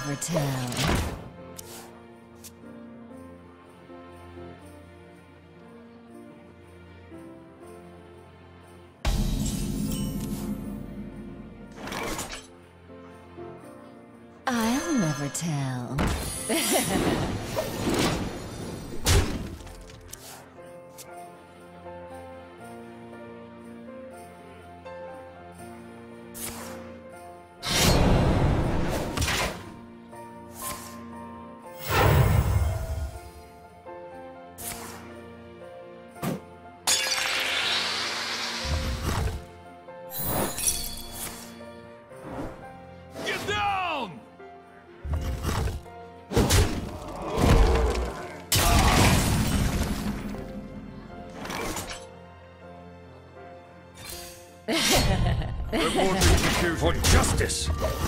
never tell. I'll never tell. For justice!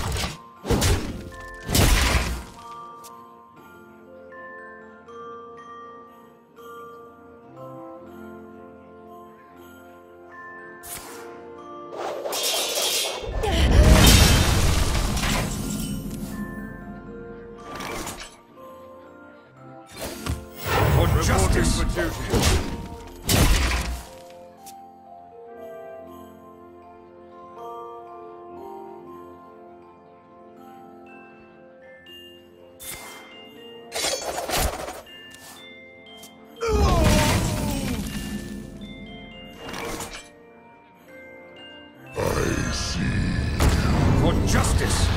For justice! For duty. Justice!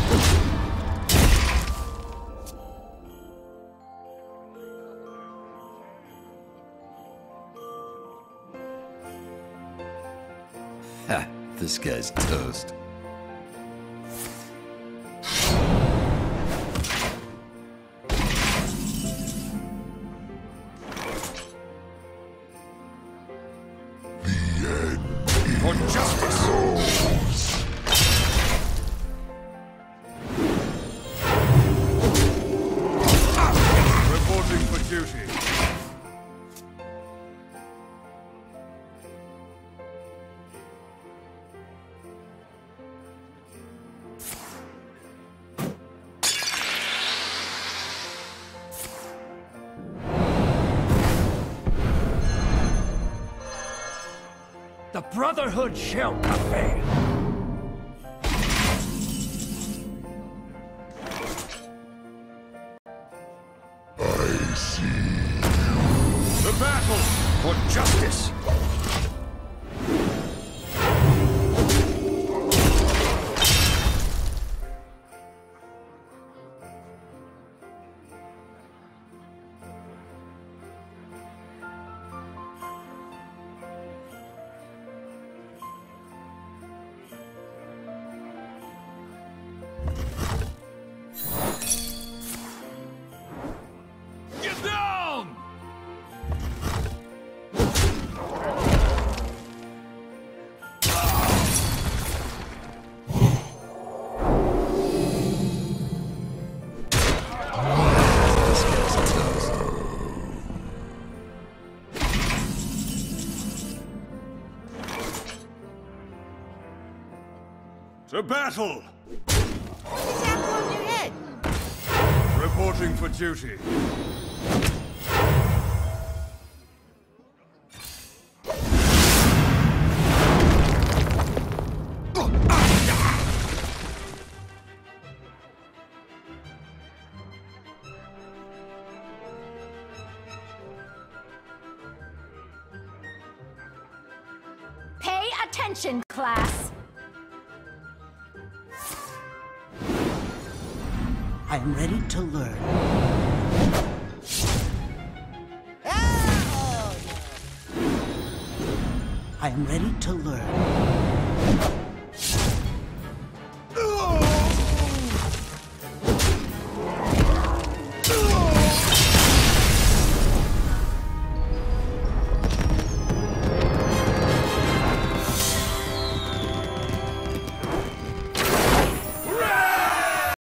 Ha! This guy's toast. The end. For justice! Duty. The Brotherhood shall prevail. The battle for justice! Get down! To battle! Tap on your head! Reporting for duty. Pay attention, class! I am ready to learn. I am ready to learn.